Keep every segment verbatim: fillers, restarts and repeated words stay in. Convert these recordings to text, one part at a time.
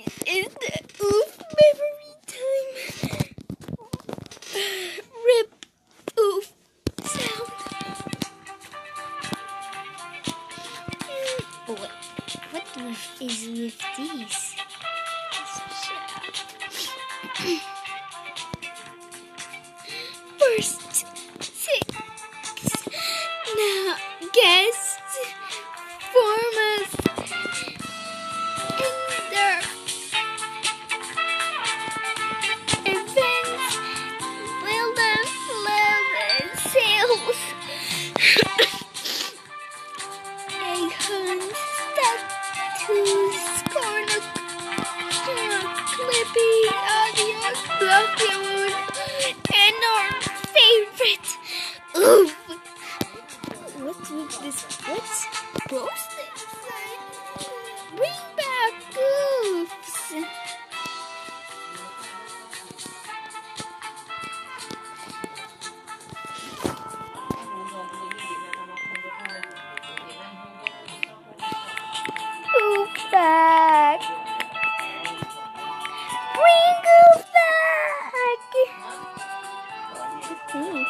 is the oof memory time. Rip oof sound. What, what is with these? First six. Now guess form us in their events, build and love and sales. Egg hunts, tattoos, corner, corner, clippy, audio, blockade, and our favorite. Oof. What's with this? What's posted? Bring back goofs. Goof back. Bring goof back. What's this?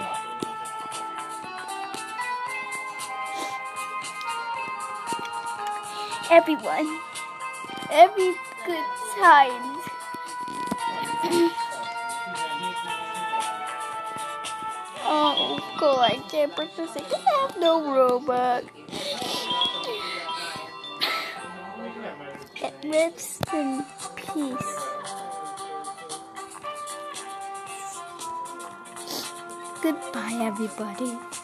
Everyone, every good times. Oh God, I can't participate. I have no robot. Rest in peace. Goodbye, everybody.